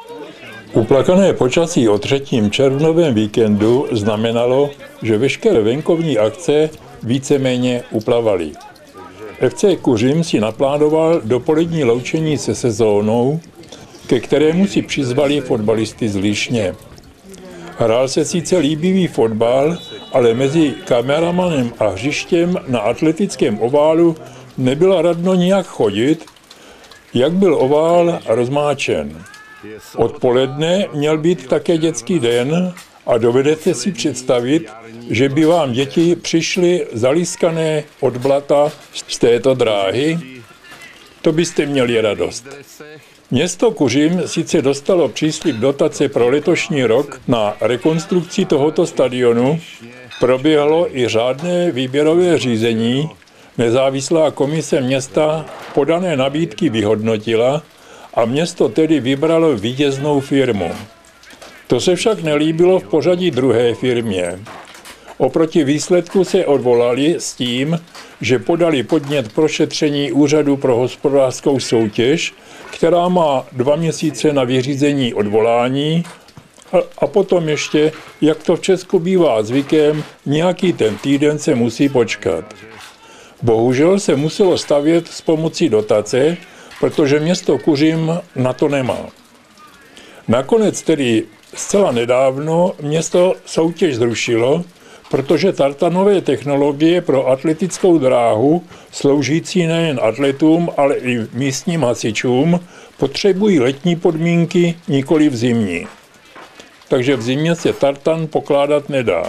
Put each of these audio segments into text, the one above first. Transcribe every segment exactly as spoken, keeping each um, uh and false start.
Uplakané počasí o třetím červnovém víkendu znamenalo, že veškeré venkovní akce víceméně uplavaly. F C Kuřim si naplánoval dopolední loučení se sezónou, ke kterému si přizvali fotbalisty z Líšně. Hrál se sice líbivý fotbal, ale mezi kameramanem a hřištěm na atletickém oválu nebylo radno nijak chodit, jak byl ovál rozmáčen. Odpoledne měl být také dětský den a dovedete si představit, že by vám děti přišly zalískané od blata z této dráhy? To byste měli radost. Město Kuřim sice dostalo příslib dotace pro letošní rok na rekonstrukci tohoto stadionu, proběhlo i řádné výběrové řízení, nezávislá komise města podané nabídky vyhodnotila a město tedy vybralo vítěznou firmu. To se však nelíbilo v pořadí druhé firmě. Oproti výsledku se odvolali s tím, že podali podnět pro šetření Úřadu pro hospodářskou soutěž, která má dva měsíce na vyřízení odvolání a, a potom ještě, jak to v Česku bývá zvykem, nějaký ten týden se musí počkat. Bohužel se muselo stavět s pomocí dotace, protože město Kuřim na to nemá. Nakonec tedy zcela nedávno město soutěž zrušilo, protože tartanové technologie pro atletickou dráhu, sloužící nejen atletům, ale i místním hasičům, potřebují letní podmínky, nikoli v zimní. Takže v zimě se tartan pokládat nedá.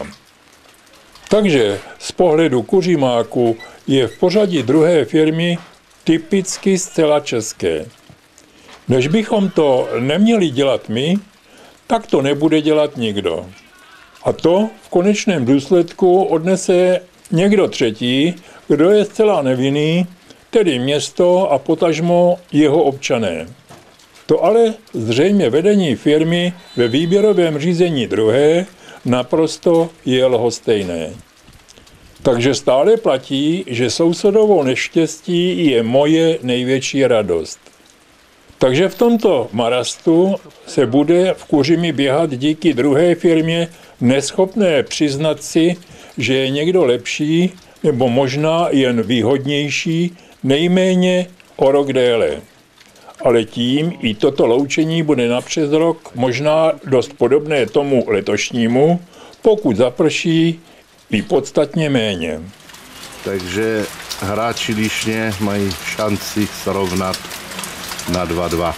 Takže z pohledu kuřimáku je v pořadí druhé firmy typicky zcela české. Než bychom to neměli dělat my, tak to nebude dělat nikdo. A to v konečném důsledku odnese někdo třetí, kdo je zcela nevinný, tedy město a potažmo jeho občané. To ale zřejmě vedení firmy ve výběrovém řízení druhé naprosto je lhostejné. Takže stále platí, že sousedovo neštěstí je moje největší radost. Takže v tomto marastu se bude v Kuřimi běhat díky druhé firmě neschopné přiznat si, že je někdo lepší nebo možná jen výhodnější, nejméně o rok déle. Ale tím i toto loučení bude napřes rok možná dost podobné tomu letošnímu, pokud zaprší i podstatně méně. Takže hráči Líšně mají šanci srovnat na dva dva.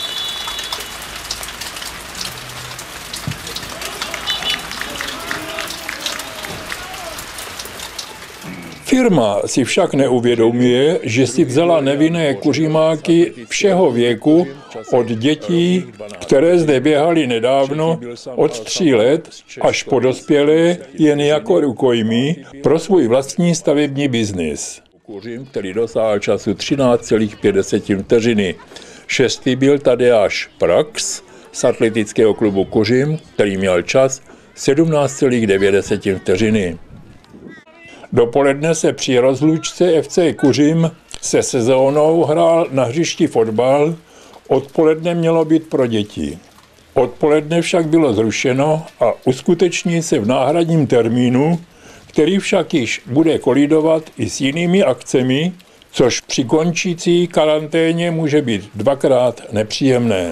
Firma si však neuvědomuje, že si vzala nevinné kuřimáky všeho věku od dětí, které zde běhaly nedávno, od tří let až po dospělé jen jako rukojmí pro svůj vlastní stavební biznis. Kuřim, který dosáhl času třináct celá pět vteřiny. Šestý byl Tadeáš Prax z atletického klubu Kuřim, který měl čas sedmnáct celá devět vteřiny. Dopoledne se při rozlučce F C Kuřim se sezónou hrál na hřišti fotbal, odpoledne mělo být pro děti. Odpoledne však bylo zrušeno a uskuteční se v náhradním termínu, který však již bude kolidovat i s jinými akcemi, což při končící karanténě může být dvakrát nepříjemné.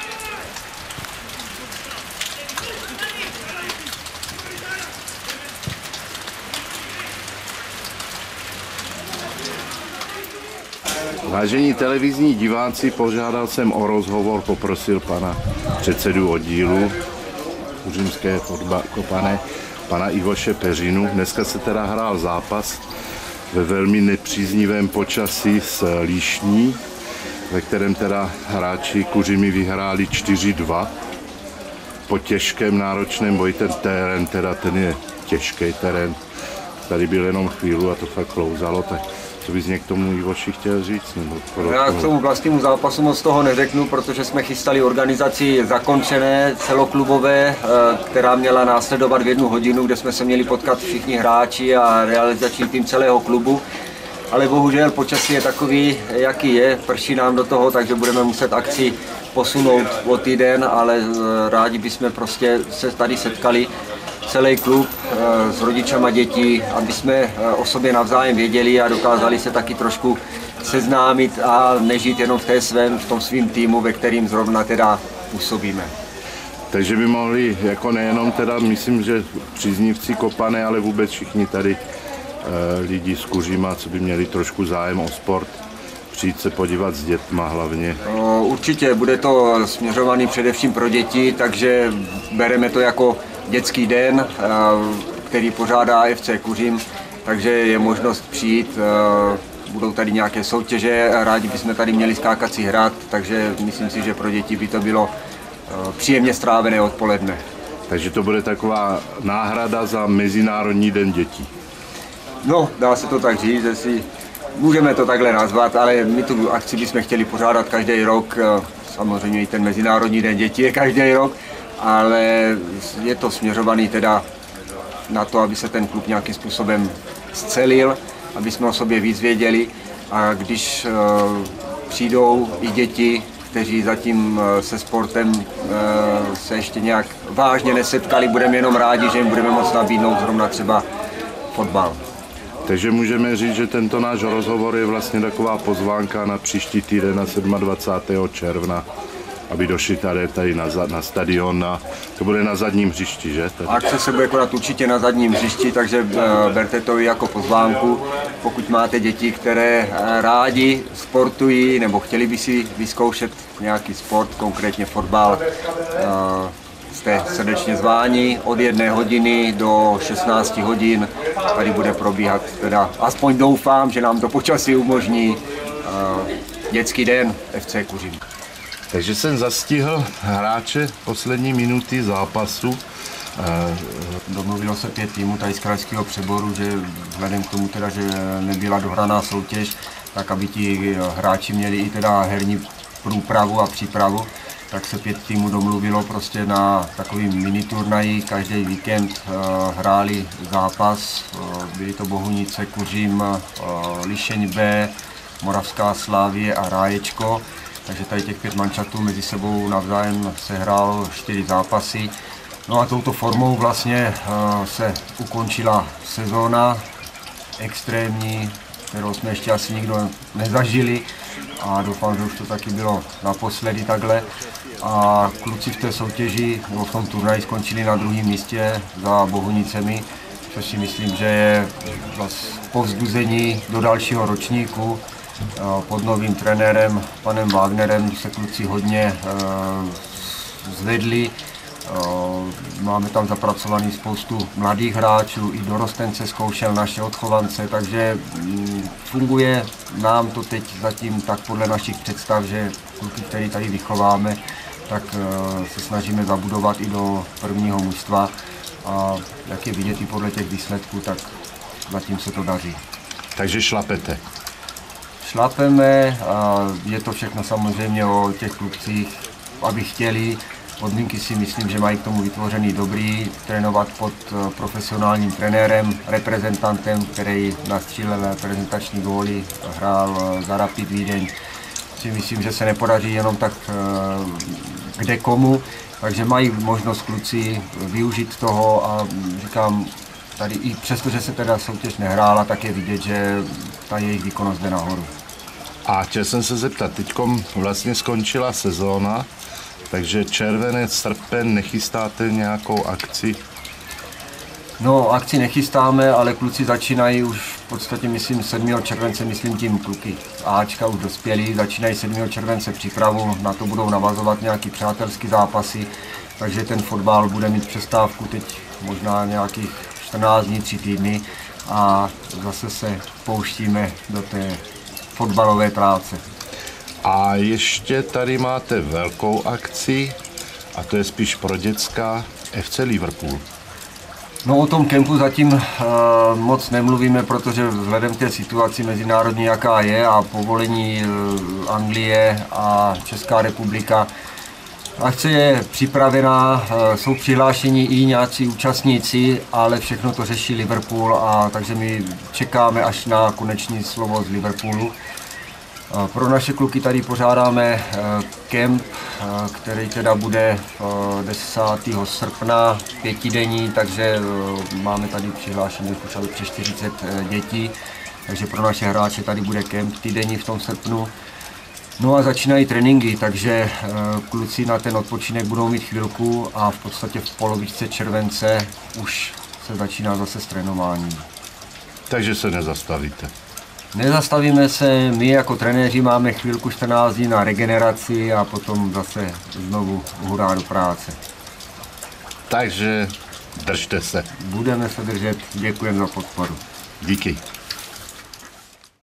Vážení televizní diváci, požádal jsem o rozhovor, poprosil pana předsedu oddílu kuřimské fotbal kopané, pana Ivoše Peřinu. Dneska se teda hrál zápas ve velmi nepříznivém počasí s Líšní, ve kterém teda hráči Kuřimi vyhráli čtyři dva. Po těžkém náročném boji, ten terén, teda ten je těžký terén. Tady byl jenom chvíli a to fakt klouzalo, tak co bys mě k tomu Ivoši chtěl říct? Nebo Já k tomu vlastnímu zápasu moc toho neřeknu, protože jsme chystali organizaci zakončené, celoklubové, která měla následovat v jednu hodinu, kde jsme se měli potkat všichni hráči a realizační tým celého klubu. ale bohužel počasí je takový, jaký je, prší nám do toho, takže budeme muset akci posunout o týden, ale rádi bychom prostě se tady setkali, celý klub s rodičama dětí, aby jsme o sobě navzájem věděli a dokázali se taky trošku seznámit a nežít jenom v, té svém, v tom svým týmu, ve kterým zrovna teda působíme. Takže by mohli, jako nejenom teda, myslím, že příznivci Kopané, ale vůbec všichni tady e, lidi s Kuřima, co by měli trošku zájem o sport, přijít se podívat s dětma hlavně. No, určitě bude to směřovaný především pro děti, takže bereme to jako dětský den, který pořádá F C Kuřim, takže je možnost přijít, budou tady nějaké soutěže, rádi bychom tady měli skákací hrad, takže myslím si, že pro děti by to bylo příjemně strávené odpoledne. Takže to bude taková náhrada za Mezinárodní den dětí. No, dá se to tak říct, že si můžeme to takhle nazvat, ale my tu akci bychom chtěli pořádat každý rok, samozřejmě i ten Mezinárodní den dětí je každý rok, ale je to směřovaný teda na to, aby se ten klub nějakým způsobem scelil, aby jsme o sobě víc věděli a když uh, přijdou i děti, kteří zatím uh, se sportem uh, se ještě nějak vážně nesetkali, budeme jenom rádi, že jim budeme moct nabídnout zrovna třeba fotbal. Takže můžeme říct, že tento náš rozhovor je vlastně taková pozvánka na příští týden na dvacátého sedmého června, aby došli tady, tady na, na stadion, na, to bude na zadním hřišti, že? Tady. Akce se bude konat určitě na zadním hřišti, takže uh, berte to i jako pozvánku. Pokud máte děti, které uh, rádi sportují nebo chtěli by si vyzkoušet nějaký sport, konkrétně fotbal, uh, jste srdečně zváni od jedné hodiny do šestnácti hodin. Tady bude probíhat, teda aspoň doufám, že nám to počasí umožní uh, dětský den F C Kuřim. Takže jsem zastihl hráče poslední minuty zápasu. Domluvilo se pět týmů tady z krajského přeboru, že vzhledem k tomu, teda, že nebyla dohraná soutěž, tak aby ti hráči měli i teda herní průpravu a přípravu, tak se pět týmů domluvilo prostě na takovým miniturnaji. Každý víkend hráli zápas, byly to Bohunice, Kuřim, Líšeň B, Moravská Slávie a Ráječko. Takže tady těch pět mančatů mezi sebou navzájem sehrálo čtyři zápasy. No a touto formou vlastně uh, se ukončila sezóna extrémní, kterou jsme ještě asi nikdo nezažili a doufám, že už to taky bylo naposledy takhle. A kluci v té soutěži, nebo v tom turnaji skončili na druhém místě za Bohunicemi, což si myslím, že je vlastně povzbuzení do dalšího ročníku. Pod novým trenérem, panem Wagnerem, se kluci hodně zvedli. Máme tam zapracovaný spoustu mladých hráčů, i dorostence zkoušel naše odchovance, takže funguje nám to teď zatím tak podle našich představ, že kluky, které tady vychováme, tak se snažíme zabudovat i do prvního mužstva a jak je vidět i podle těch výsledků, tak zatím se to daří. Takže šlapete. Šlapeme a je to všechno samozřejmě o těch klubcích, aby chtěli. Podmínky si myslím, že mají k tomu vytvořený dobrý, trénovat pod profesionálním trenérem, reprezentantem, který nastřílel reprezentační góly, hrál za Rapid Vídeň. Si myslím, že se nepodaří jenom tak kde komu, takže mají možnost kluci využít toho a říkám, tady i přesto, že se teda soutěž nehrála, tak je vidět, že ta jejich výkonnost jde nahoru. A chtěl jsem se zeptat, teďkom vlastně skončila sezóna, takže červenec, srpen, nechystáte nějakou akci? No, akci nechystáme, ale kluci začínají už v podstatě, myslím, sedmého července, myslím tím kluky Ačka už dospělí, začínají sedmého července přípravu, na to budou navazovat nějaký přátelský zápasy, takže ten fotbal bude mít přestávku teď možná nějakých čtrnáct dní, tři týdny a zase se pouštíme do té fotbalové práce. A ještě tady máte velkou akci, a to je spíš pro dětská, F C Liverpool. No o tom kempu zatím uh, moc nemluvíme, protože vzhledem k té situaci mezinárodní, jaká je, a povolení uh, Anglie a Česká republika Akce je připravená, jsou přihlášeni i nějací účastníci, ale všechno to řeší Liverpool, a takže my čekáme až na konečné slovo z Liverpoolu. Pro naše kluky tady pořádáme kemp, který teda bude desátého srpna, pětidenní, takže máme tady přihlášených už přes čtyřicet dětí, takže pro naše hráče tady bude kemp týdenní v tom srpnu. No a začínají tréninky, takže kluci na ten odpočinek budou mít chvilku a v podstatě v polovičce července už se začíná zase s trénováním. Takže se nezastavíte? Nezastavíme se, my jako trenéři máme chvilku čtrnáct dní na regeneraci a potom zase znovu hurá do práce. Takže držte se. Budeme se držet, děkujeme za podporu. Díky.